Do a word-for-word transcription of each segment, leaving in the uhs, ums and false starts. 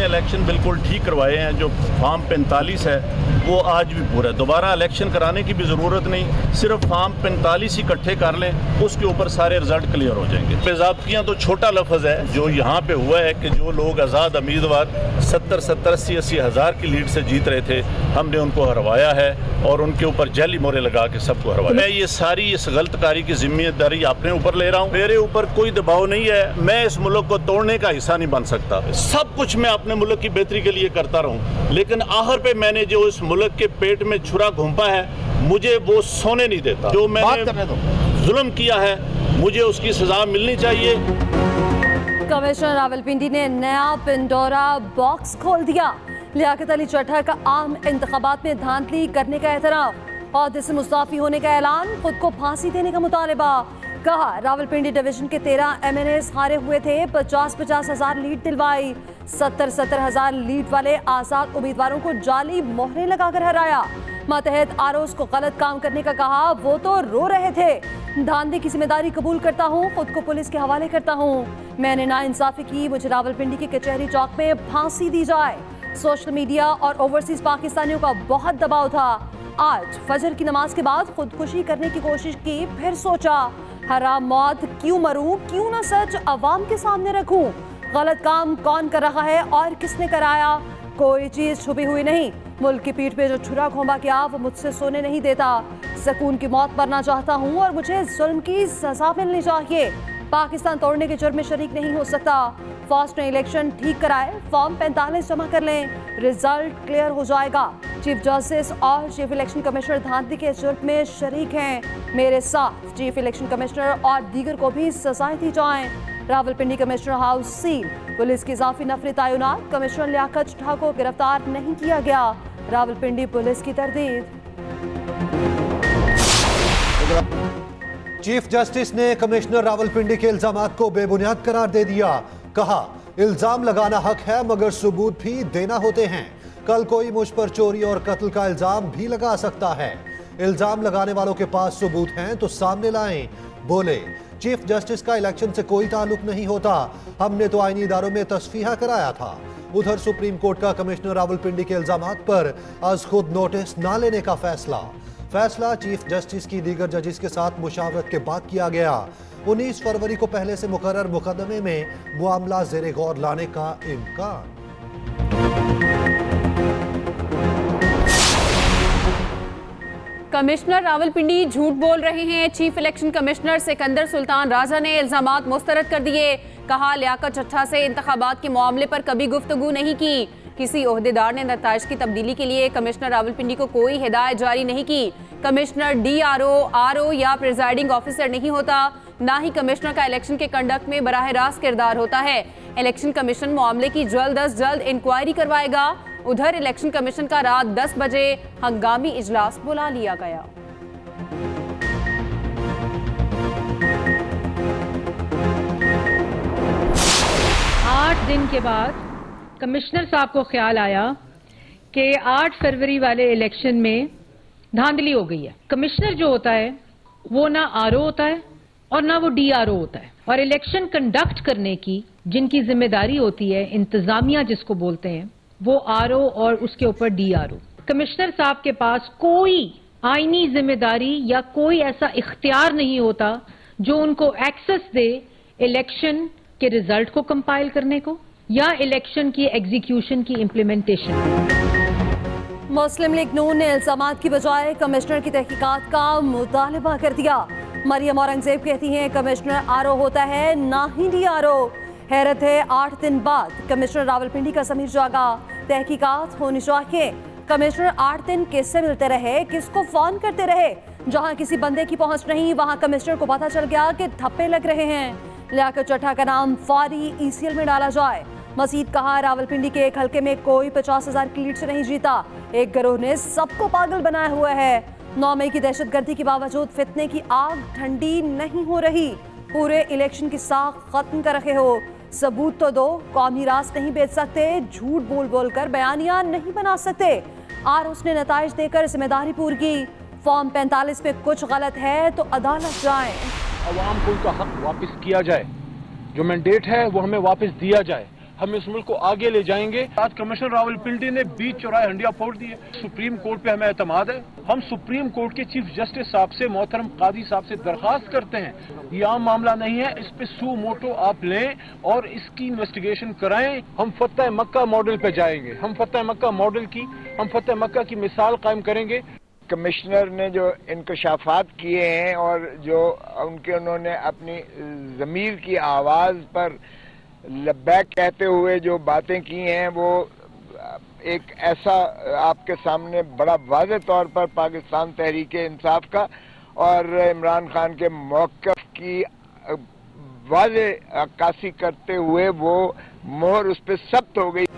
ने इलेक्शन बिल्कुल ठीक करवाए हैं। जो फार्म पैंतालीस है वो आज भी पूरा है, दोबारा इलेक्शन कराने की भी ज़रूरत नहीं, सिर्फ फार्म पैंतालीस इकट्ठे कर लें, उसके ऊपर सारे रिजल्ट क्लियर हो जाएंगे। बेज़ाब्तियाँ तो छोटा लफ्ज़ है, जो यहाँ पे हुआ है कि जो लोग आज़ाद उम्मीदवार सत्तर सत्तर अस्सी अस्सी हज़ार की लीड से जीत रहे थे, हमने उनको हरवाया है और उनके ऊपर जाली मोहरे लगा के सबको हरवाया। मैं ये सारी इस गलतकारी की जिम्मेदारी अपने ऊपर ले रहा हूँ, मेरे ऊपर कोई दबाव नहीं है, मैं इस मुल्क को तोड़ने का हिस्सा नहीं बन सकता। सब कुछ मैं अपने मुल्क की बेहतरी के लिए करता रहूँ, लेकिन आखिर पे मैंने जो इस मुल्क के पेट में छुरा घोंपा है, मुझे वो सोने नहीं देता। जो मैंने जुल्म किया है, मुझे उसकी सजा मिलनी चाहिए। कमिश्नर रावलपिंडी ने नया पिंडोरा बॉक्स खोल दिया। लियाकत अली चट्टा का आम इंतखाबात में धांधली करने का एतराफ और से मुस्ताफी होने का ऐलान, खुद को फांसी देने का मुतालबा। कहा रावलपिंडी डिवीजन के तेरह एम एन एस हारे हुए थे, पचास पचास हजार लीड दिलवाई, सत्तर सत्तर हजार लीड वाले आजाद उम्मीदवारों को जाली मोहरें लगाकर हराया। मातहत आरोज को गलत काम करने का कहा, वो तो रो रहे थे। धांधली की जिम्मेदारी कबूल करता हूँ, खुद को पुलिस के हवाले करता हूँ। मैंने नाइंसाफी की, मुझे रावलपिंडी के कचहरी चौक में फांसी दी जाए। सोशल मीडिया और ओवरसीज पाकिस्तानियों का बहुत दबाव था। आज फजर की नमाज के बाद खुदकुशी करने की कोशिश की, फिर सोचा हराम मौत क्यों मरूं, क्यों ना सच अवाम के सामने रखूं। गलत काम कौन कर रहा है और किसने कराया, कोई चीज छुपी हुई नहीं। मुल्क की पीठ पे जो छुरा घोंपा गया वो मुझसे सोने नहीं देता। सुकून की मौत मरना चाहता हूँ और मुझे जुल्म की सजा मिलनी चाहिए। पाकिस्तान तोड़ने के जुर्म में शरीक नहीं हो सकता। फास्ट ने इलेक्शन ठीक कराए, फॉर्म पैंतालीस जमा कर लें, रिजल्ट क्लियर हो जाएगा। चीफ जस्टिस और चीफ इलेक्शन कमिश्नर धांधली के जुर्म में शरीक हैं। मेरे साथ चीफ इलेक्शन कमिश्नर और दीगर को भी सजाएं दी जाएं। Rawalpindi commissioner house seal, police की इजाफी नफरी तैनात, कमिश्नर लियाकत चट्टा को गिरफ्तार नहीं किया गया। रावलपिंडी पुलिस की तरदीद। चीफ जस्टिस ने कमिश्नर रावलपिंडी के इल्जामात को बेबुनियाद करार दे दिया। कहा इल्जाम लगाना हक है मगर सबूत भी देना होते हैं। कल कोई मुझ पर चोरी और कत्ल का इल्जाम भी लगा सकता है। इल्जाम लगाने वालों के पास सबूत हैं तो सामने लाएं। बोले चीफ जस्टिस का इलेक्शन से कोई ताल्लुक नहीं होता, हमने तो आईनी इदारों में तस्फीहा कराया था। उधर सुप्रीम कोर्ट का कमिश्नर रावलपिंडी के इल्जामात पर आज खुद नोटिस न लेने का फैसला फैसला चीफ जस्टिस की दीगर जजेस के साथ मुशावरत के बाद किया गया। उन्नीस फरवरी को पहले से मुकर्रर मुकदमे में मामला ज़ेरे गौर लाने का इम्कान। कमिश्नर रावलपिंडी झूठ बोल रहे हैं। Chief election commissioner Sikandar Sultan Raja ने इल्जामात मुस्तरद कर दिए। कहा लियाकत चट्टा से इंतखाबात के मामले पर कभी गुफ्तगू नहीं की। किसी ओहदेदार ने नताइज की तब्दीली के लिए कमिश्नर रावलपिंडी को कोई हिदायत जारी नहीं की। Commissioner D R O, R O या प्रिजाइडिंग ऑफिसर नहीं होता, ना ही कमिश्नर का इलेक्शन के कंडक्ट में बराह रास्त किरदार होता है। इलेक्शन कमीशन मामले की जल्द अज जल्द इंक्वायरी करवाएगा। उधर इलेक्शन कमीशन का रात दस बजे हंगामी इजलास बुला लिया गया। आठ दिन के बाद कमिश्नर साहब को ख्याल आया कि आठ फरवरी वाले इलेक्शन में धांधली हो गई है। कमिश्नर जो होता है वो ना आर ओ होता है और ना वो डी आर ओ होता है, और इलेक्शन कंडक्ट करने की जिनकी जिम्मेदारी होती है, इंतजामिया जिसको बोलते हैं, वो आर ओ और उसके ऊपर डी आर ओ। कमिश्नर साहब के पास कोई आईनी जिम्मेदारी या कोई ऐसा इख्तियार नहीं होता जो उनको एक्सेस दे इलेक्शन के रिजल्ट को कंपाइल करने को या इलेक्शन की एग्जीक्यूशन की इम्प्लीमेंटेशन। मुस्लिम लीग नून ने इल्जामात की बजाय कमिश्नर की तहकीकात का मुतालबा कर दिया। मरियम औरंगजेब कहती हैं कमिश्नर आर ओ होता है, ना ही डी आर ओ। हैरत है, आठ दिन बाद कमिश्नर रावलपिंडी का समीर जागा, तहकीकात होनी चाहिए। कमिश्नर आठ दिन किससे मिलते रहे, किसको फोन करते रहे? जहां किसी बंदे की पहुंच नहीं, वहां कमिश्नर को पता चल गया कि ठप्पे लग रहे हैं। लियाकत चट्टा का नाम फौरी ई सी एल में डाला जाए। मजीद कहा रावलपिंडी के एक हल्के में कोई पचास हजार की लीड से नहीं जीता, एक गिरोह ने सबको पागल बनाया हुआ है। नौ मई की दहशतगर्दी के बावजूद फितने की आग ठंडी नहीं हो रही। पूरे इलेक्शन की साख खत्म कर रखे हो, सबूत तो दो। कौमी राज नहीं बेच सकते, झूठ बोल बोल कर बयानियां नहीं बना सकते। आर उसने नताइज देकर जिम्मेदारी पूरी की। फॉर्म पैंतालीस में कुछ गलत है तो अदालत जाए। अवाम को उनका हक वापस किया जाए, जो मैंडेट है वो हमें वापस दिया जाए। हम इस मुल्क को आगे ले जाएंगे। आज कमिश्नर रावलपिंडी ने बीच चौराहे हंडिया फोड़ दिए। सुप्रीम कोर्ट पे हमें एतमाद है। हम सुप्रीम कोर्ट के चीफ जस्टिस साहब से, मोहतरम काजी साहब से दरखास्त करते हैं, ये आम मामला नहीं है, इस पे सू मोटो आप लें और इसकी इन्वेस्टिगेशन कराएं। हम फतेह मक्का मॉडल पे जाएंगे, हम फतेह मक्का मॉडल की, हम फतेह मक्का की मिसाल कायम करेंगे। कमिश्नर ने जो इंकशाफात किए हैं और जो उनके उन्होंने अपनी ज़मीर की आवाज़ पर लब्बैक कहते हुए जो बातें की हैं, वो एक ऐसा आपके सामने बड़ा वाज़ेह तौर पर पाकिस्तान तहरीक इंसाफ का और इमरान खान के मौक़िफ़ की वाज़ेह अक्कासी करते हुए वो मोहर उस पर सख्त हो गई।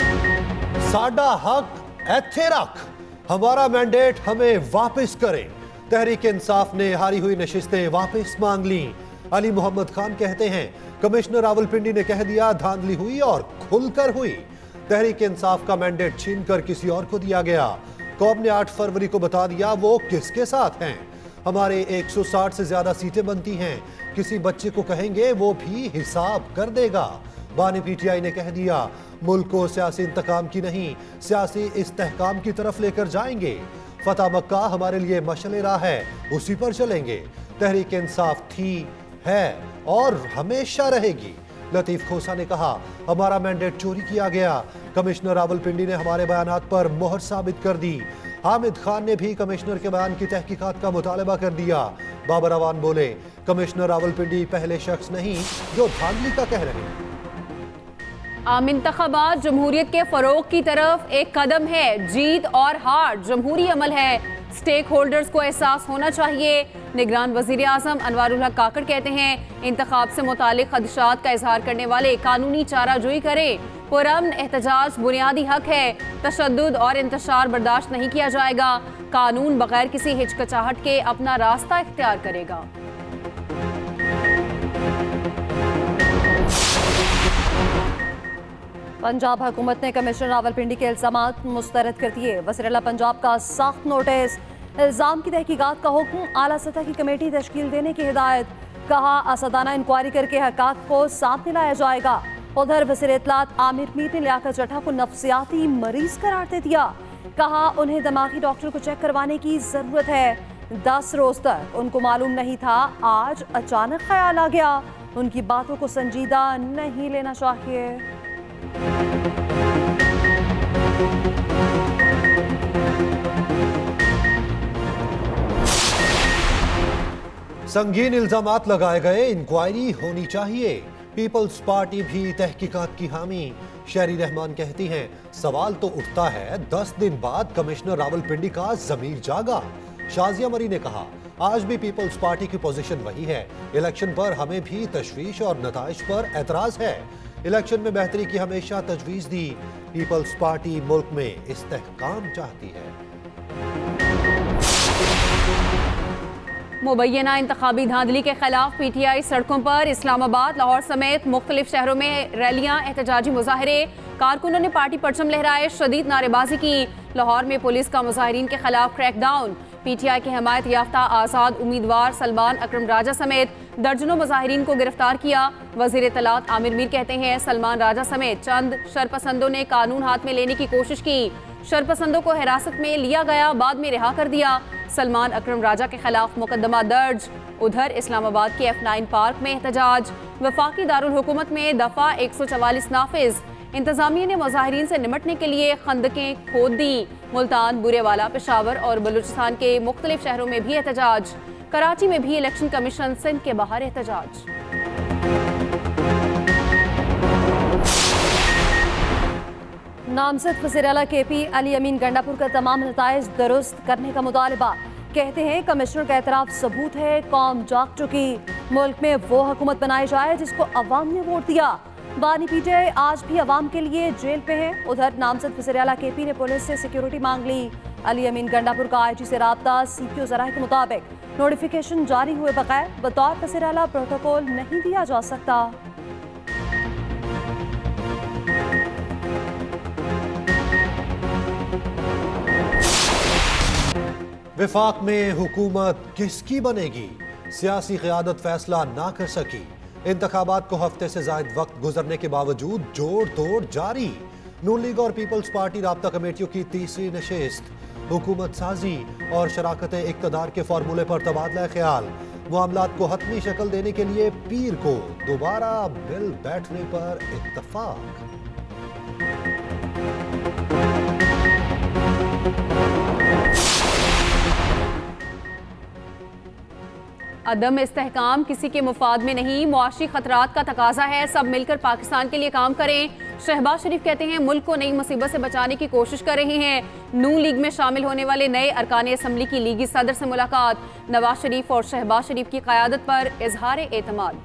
साडा हक एथे रख, हमारा मैंडेट हमें वापस करें। तहरीक इंसाफ ने हारी हुई नशिस्तें वापस मांग ली। अली मोहम्मद खान कहते हैं कमिश्नर रावलपिंडी ने कह दिया धांधली हुई और खुलकर हुई। तहरीक इंसाफ का मैंडेट छीनकर किसी और को दिया गया। कौम ने आठ फरवरी को बता दिया वो किसके साथ हैं। हमारे एक सौ साठ से ज्यादा सीटें बनती हैं, किसी बच्चे को कहेंगे वो भी हिसाब कर देगा। बानी पीटीआई ने कह दिया मुल्क को सियासी इंतकाम की नहीं, सियासी इस्तेहकाम की तरफ लेकर जाएंगे। फतेह मक्का हमारे लिए मशअले राह है, उसी पर चलेंगे। तहरीक इंसाफ थी, है और हमेशा रहेगी। लतीफ खोसा ने कहा हमारा मैंडेट चोरी किया गया। कमिश्नर रावलपिंडी ने हमारे बयानात पर मोहर साबित कर दी। हामिद खान ने भी कमिश्नर के बयान की तहकीकात का मुतालबा कर दिया। बाबर अवान बोले कमिश्नर रावलपिंडी पहले शख्स नहीं जो धांधली का कह रहे हैं। आम इंतखाबात जमहूरियत के फरोग की तरफ एक कदम है। जीत और हार जमहूरी अमल है। स्टेक होल्डर्स को एहसास होना चाहिए। निगरान वजीर आजम अनवारुल हक काकड़ कहते हैं इंतखाब से मुतालिक खदशात का इजहार करने वाले कानूनी चाराजोई करें। पुरअमन एहतजाज बुनियादी हक है। तशद्दुद और इंतशार बर्दाश्त नहीं किया जाएगा। कानून बगैर किसी हिचकिचाहट के अपना रास्ता इख्तियार करेगा। पंजाब हुकूमत ने कमिश्नर रावलपिंडी के इल्जामात मुस्तरद कर दिए। वज़ीर आला पंजाब का सख्त नोटिस, इल्जाम की तहकीकात का हुक्म, आला सतह की कमेटी तश्कील देने की हिदायत। कहा असदाना इंक्वायरी करके हक़ाक़ को सामने लाया जाएगा। उधर वज़ीर इत्तलात आमिर मीर ने लियाकत चड्ढा को नफ्सियाती मरीज करार दे दिया। कहा उन्हें दिमागी डॉक्टर को चेक करवाने की ज़रूरत है। दस रोज तक उनको मालूम नहीं था, आज अचानक ख्याल आ गया। उनकी बातों को संजीदा नहीं लेना चाहिए। संगीन इल्जामात लगाए गए, इंक्वायरी होनी चाहिए। पीपल्स पार्टी भी तहकीकात की हामी। शहरी रहमान कहती हैं सवाल तो उठता है दस दिन बाद कमिश्नर रावलपिंडी का जमीर जागा। शाजिया मरी ने कहा आज भी पीपल्स पार्टी की पोजीशन वही है। इलेक्शन पर हमें भी तशवीश और नताइज पर एतराज है। इलेक्शन में बेहतरी की हमेशा तजवीज दी। पीपल्स पार्टी मुल्क में इस्तेहकाम चाहती है। मुबैना इंतखाबी धांधली के खिलाफ पीटीआई सड़कों पर। इस्लामाबाद, लाहौर समेत मुख्तलिफ शहरों में रैलियां, एहतजाजी मुजाहरे। कारकुनों ने पार्टी परचम लहराए, शदीद नारेबाजी की। लाहौर में पुलिस का मुजाहिरीन के खिलाफ क्रैकडाउन। पीटीआई के हिमायत याफ्ता आज़ाद उम्मीदवार सलमान अकरम राजा समेत दर्जनों मुजाहिरीन को गिरफ्तार किया। वजीर इत्तलात आमिर मीर कहते हैं सलमान राजा समेत चंद शरपसंदों ने कानून हाथ में लेने की कोशिश की। शरपसंदों को हिरासत में लिया गया, बाद में रिहा कर दिया। सलमान अकरम राजा के खिलाफ मुकदमा दर्ज। उधर इस्लामाबाद के एफ नाइन पार्क में एहतजाज। वफाकी दारुल हुकूमत में दफा एक सौ चवालीस नाफिज। इंतजामिया ने मुजाहिरीन से निमटने के लिए खंदकें खोद दी। मुल्तान, बुरेवाला, पेशावर और बलूचिस्तान के मुख्तलिफ शहरों में भी एहतजाज। कराची में भी इलेक्शन कमीशन सिंध के बाहर एहतजाज। नामजद वज़ीर आला के पी अली अमीन गंडापुर का तमाम नताइज दुरुस्त करने का मुतालबा। कहते हैं कमिश्नर का एतराफ सबूत है, कौम जाग चुकी। मुल्क में वो हुकूमत बनाई जाए जिसको अवाम ने वोट दिया। बानी पीटीआई आज भी अवाम के लिए जेल पे है। उधर नामजद वज़ीर आला के पी ने पुलिस से सिक्योरिटी मांग ली। अली अमीन गंडापुर का आई जी से राब्ता। सी पी ओ ज़राए के मुताबिक नोटिफिकेशन जारी हुए बगैर बतौर वज़ीर आला प्रोटोकॉल नहीं दिया जा सकता। विफाक में हुकूमत किसकी बनेगी? सियासी क़यादत फैसला ना कर सकी। इंतखाबात को हफ्ते से ज्यादा वक्त गुजरने के बावजूद जोड़ तोड़ जारी। नून लीग और पीपल्स पार्टी राब्ता कमेटियों की तीसरी नशिस्त, हुकूमत साजी और शराकत इक्तदार के फार्मूले पर तबादला ख्याल। मामलात को हतमी शक्ल देने के लिए पीर को दोबारा मिल बैठने पर इत्तफाक। अदम इस्तेहकाम किसी के मुफाद में नहीं, मुआशी खतरात का तकाजा है, सब मिलकर पाकिस्तान के लिए काम करें। शहबाज शरीफ कहते हैं मुल्क को नई मुसीबत से बचाने की कोशिश कर रहे हैं। नून लीग में शामिल होने वाले नए अरकान असम्बली की लीगी सदर से मुलाकात, नवाज शरीफ और शहबाज शरीफ की क़यादत पर इजहार एतमाद।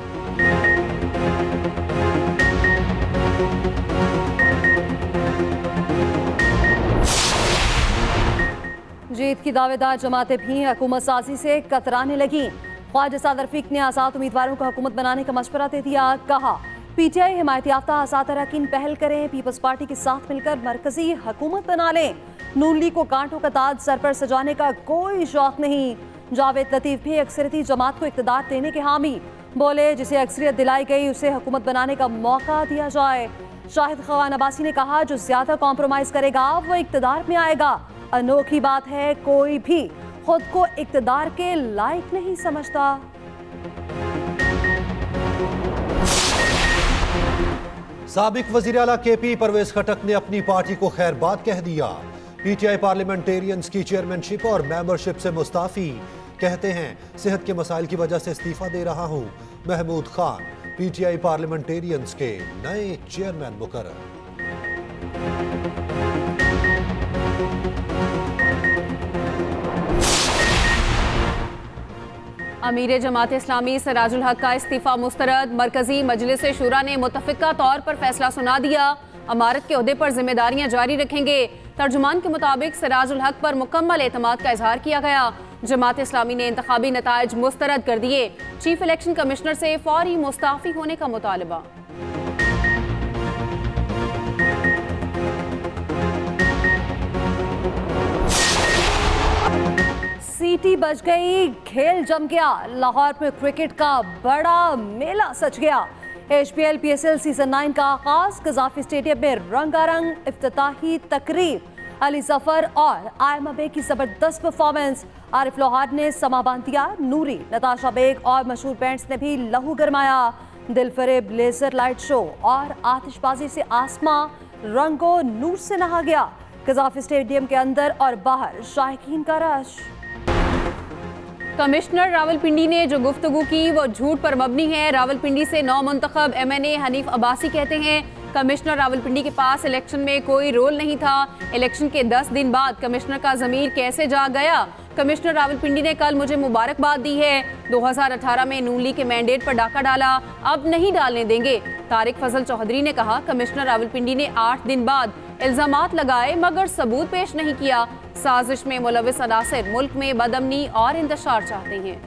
जीत की दावेदार जमातें भी हुकूमत साजी से कतराने लगी। ख्वाजा साद रफीक ने आज़ाद उम्मीदवारों को हुकूमत बनाने का मशवरा दे दिया। कहा पीटीआई हिमायत याफ्ता आज़ाद अरकान पहल करें, पीपल्स पार्टी के साथ मिलकर मरकजी हुकूमत बना लें। नून लीग को कांटों का ताज सर पर सजाने का कोई शौक नहीं। जावेद लतीफ भी अक्सरियती जमात को इक़्तिदार देने के हामी, बोले जिसे अक्सरियत दिलाई गई उसे हुकूमत बनाने का मौका दिया जाए। शाहिद खवान अब्बासी ने कहा जो ज्यादा कॉम्प्रोमाइज करेगा वो इक़्तिदार में आएगा। अनोखी बात है कोई भी खुद को इक़्तिदार के लायक नहीं समझता। साबिक वज़ीर आला के पी परवेज खटक ने अपनी पार्टी को खैरबाद कह दिया। पीटीआई पार्लियामेंटेरियंस की चेयरमैनशिप और मेंबरशिप से मुस्ताफी, कहते हैं सेहत के मसाइल की वजह से इस्तीफा दे रहा हूं। महमूद खान पीटीआई पार्लियामेंटेरियंस के नए चेयरमैन मुकर्रर। अमीर जमात इस्लामी सिराजुल हक का इस्तीफा मुस्तरद, मरकजी मजलिस शुरा ने मुतफिका तौर पर फैसला सुना दिया। अमारत के ओहदे पर जिम्मेदारियां जारी रखेंगे। तर्जुमान के मुताबिक सिराजुल हक पर मुकम्मल एतमाद का इजहार किया गया। जमात इस्लामी ने इंतखाबी नताइज मुस्तरद कर दिए। चीफ इलेक्शन कमिश्नर से फौरी मुस्ताफी होने का मुतालबा। सीटी बज गई, खेल जम गया। लाहौर में क्रिकेट का बड़ा मेला सज गया। H P L P S L season nine का आगाज कजाफी स्टेडियम में रंगारंग इफ्तिताही तकरीब। अली जफर और आयमा बेग की जबरदस्त परफॉर्मेंस। आरिफ लोहार ने समा बांध दिया। नूरी, नताशा बेग और मशहूर बैंड्स ने भी लहू गरमाया। दिलफरेब लेजर लाइट शो और आतिशबाजी से आसमां रंगो नूर से नहा गया। कजाफी स्टेडियम के अंदर और बाहर शायकीन का रश। कमिश्नर रावलपिंडी ने जो गुफ्तगू की वो झूठ पर मबनी है। रावलपिंडी से नौ मुंतखब M N A Hanif Abbasi कहते हैं कमिश्नर रावलपिंडी के पास इलेक्शन में कोई रोल नहीं था। इलेक्शन के दस दिन बाद कमिश्नर का ज़मीर कैसे जाग गया। कमिश्नर रावलपिंडी ने कल मुझे मुबारकबाद दी है। दो हज़ार अठारह में नून लीग के मैंडेट पर डाका डाला, अब नहीं डालने देंगे। तारिक फजल चौधरी ने कहा कमिश्नर रावलपिंडी ने आठ दिन बाद इल्जामात लगाए मगर सबूत पेश नहीं किया। साजिश में मुलविस अनासिर मुल्क में बदअमनी और इंतशार चाहते हैं।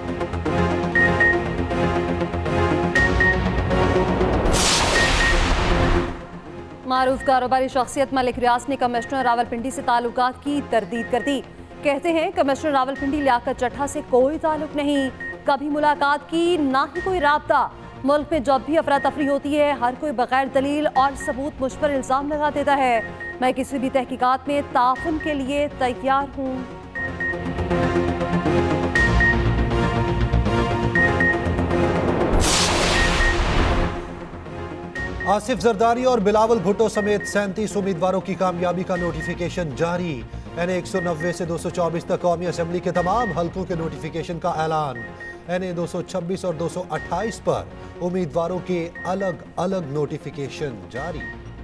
मारूफ कारोबारी शख्सियत मलिक रियाज ने कमिश्नर रावलपिंडी से ताल्लुकात की तरदीद कर दी। कहते हैं कमिश्नर रावलपिंडी लियाकत चट्ठा से कोई ताल्लुक नहीं, कभी मुलाकात की ना ही कोई राब्ता। मुल्क में जब भी अफरा तफरी होती है हर कोई बगैर दलील और सबूत मुझ पर इल्जाम लगा देता है। मैं किसी भी तहकीकात में ताउन के लिए तैयार हूँ। आसिफ जरदारी और बिलावल भुट्टो समेत सैंतीस उम्मीदवारों की कामयाबी का नोटिफिकेशन जारी। एन ए एक सौ नब्बे से दो सौ चौबीस तक कौमी असम्बली के तमाम हल्कों के नोटिफिकेशन का ऐलान। एन ए दो सौ छब्बीस और दो सौ अट्ठाईस पर उम्मीदवारों के अलग अलग नोटिफिकेशन जारी।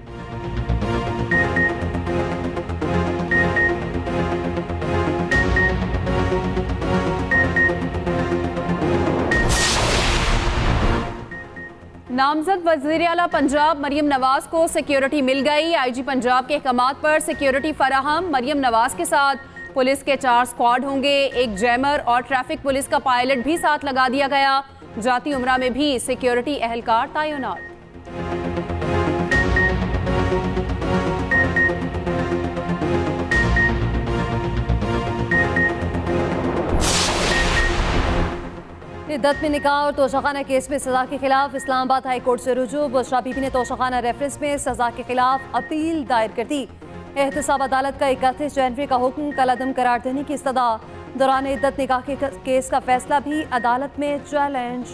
नामजद वज़ीर आला पंजाब मरियम नवाज को सिक्योरिटी मिल गई। आई जी पंजाब के अहकामात पर सिक्योरिटी फराहम। मरियम नवाज के साथ पुलिस के चार स्क्वाड होंगे, एक जैमर और ट्रैफिक पुलिस का पायलट भी साथ लगा दिया गया। जाती उमरा में भी सिक्योरिटी एहलकार तैनात। इद्दत में निकाह और तोशाखाना केस में सजा के खिलाफ इस्लामाबाद हाई कोर्ट से रुजू। बुशरा बीबी ने तोशाखाना रेफरेंस में सजा के खिलाफ अपील दायर कर दी। एहतसाब अदालत का इकतीस जनवरी का हुक्म कल अदम करार देने की इस्तदा। दौरान इद्दत निकाह के केस का फैसला भी अदालत में चैलेंज।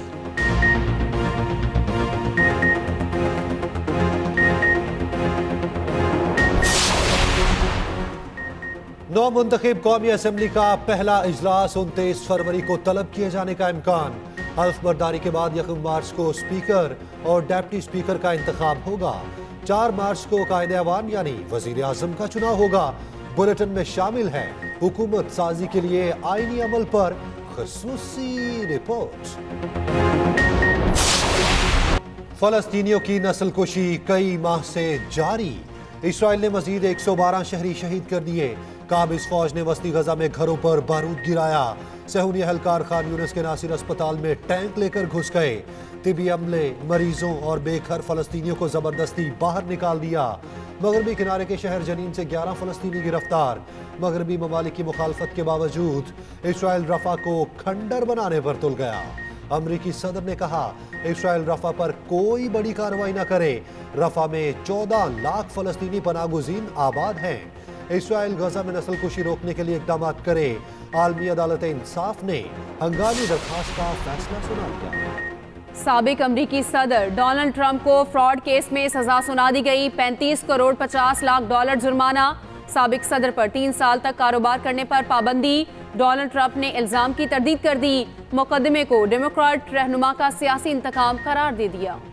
नौ मुंतखब कौमी असम्बली का पहला इजलास उनतीस फरवरी को तलब किए जाने का इम्कान। हल्फ बर्दारी के बाद यकम मार्च को स्पीकर और डेप्टी स्पीकर का इंतखाब होगा। चार मार्च को कायदे अवाम यानी वजीर आजम का चुनाव होगा। बुलेटिन में शामिल है हुकूमत साजी के लिए आईनी अमल पर खसूसी रिपोर्ट। फलस्तीनियों की नस्लकुशी कई माह से जारी। इसराइल ने मजीद एक सौ बारह शहरी शहीद कर दिए। काबिज फौज ने वस्ती गजा में घरों पर बारूद गिराया। सहूनी अहलकार खान यूनिस के नासिर अस्पताल में टैंक लेकर घुस गए। तिबी अमले, मरीजों और बेघर फलस्तीनियों को जबरदस्ती बाहर निकाल दिया। मगरबी किनारे के शहर जनीन से ग्यारह फलस्तीनी गिरफ्तार। मगरबी ममालिक की मुखालफत के बावजूद इसराइल रफा को खंडर बनाने पर तुल गया। अमरीकी सदर ने कहा इसराइल रफा पर कोई बड़ी कार्रवाई न करे। रफा में चौदह लाख फलस्तीनी पनागुज़ीन आबाद हैं। इसराइल गजा में नस्लकुशी रोकने के लिए इकदाम करे। आलमी अदालत इंसाफ ने हंगामी दरखास्त का फैसला सुना दिया। साबिक अमरीकी सदर डोनाल्ड ट्रंप को फ्रॉड केस में सजा सुना दी गई। पैंतीस करोड़ पचास लाख डॉलर जुर्माना। साबिक सदर पर तीन साल तक कारोबार करने पर पाबंदी। डोनाल्ड ट्रंप ने इल्जाम की तरदीद कर दी। मुकदमे को डेमोक्रेट रहनुमा का सियासी इंतकाम करार दे दिया।